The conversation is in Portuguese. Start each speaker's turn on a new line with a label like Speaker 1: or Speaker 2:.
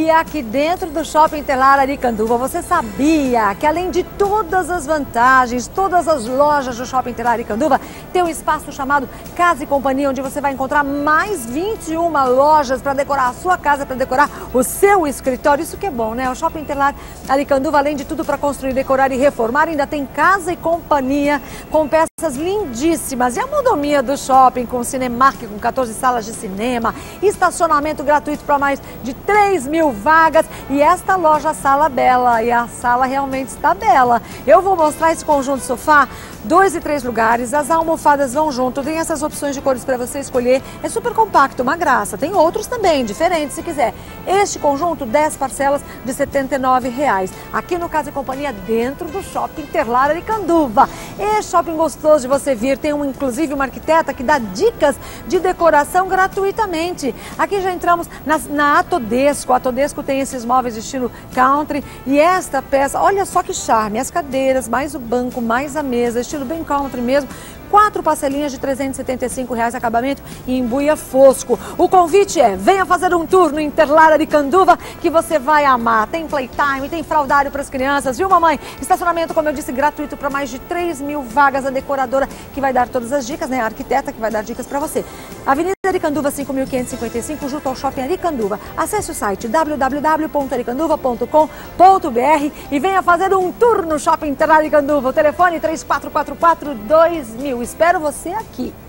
Speaker 1: E aqui dentro do Shopping Interlar Aricanduva, você sabia que além de todas as vantagens, todas as lojas do Shopping Interlar Aricanduva, tem um espaço chamado Casa e Companhia, onde você vai encontrar mais 21 lojas para decorar a sua casa, para decorar o seu escritório. Isso que é bom, né? O Shopping Interlar Aricanduva, além de tudo para construir, decorar e reformar, ainda tem Casa e Companhia com peças lindíssimas. E a modomia do shopping com Cinemark, com 14 salas de cinema, estacionamento gratuito para mais de 3.000 vagas e esta loja Sala Bela, e a sala realmente está bela. Eu vou mostrar esse conjunto de sofá, 2 e 3 lugares, as almofadas vão junto, tem essas opções de cores para você escolher, é super compacto, uma graça, tem outros também, diferentes se quiser. Este conjunto, 10 parcelas de R$ 79,00, aqui no Casa e Companhia, dentro do Shopping Interlar Aricanduva. É shopping gostoso de você vir, tem inclusive uma arquiteta que dá dicas de decoração gratuitamente. Aqui já entramos na Atodesco. A Atodesco tem esses móveis de estilo country e esta peça, olha só que charme, as cadeiras, mais o banco, mais a mesa, estilo bem country mesmo. 4 parcelinhas de R$ 375,00, acabamento em embuia fosco. O convite é, venha fazer um tour no Interlar Aricanduva que você vai amar. Tem playtime, tem fraldário para as crianças, viu mamãe? Estacionamento, como eu disse, gratuito para mais de 3.000 vagas. A decoradora que vai dar todas as dicas, né? A arquiteta que vai dar dicas para você. Avenida Aricanduva 5.555, junto ao Shopping Aricanduva. Acesse o site www.aricanduva.com.br e venha fazer um tour no Shopping Interlar Aricanduva. O telefone 3444-2000. Espero você aqui.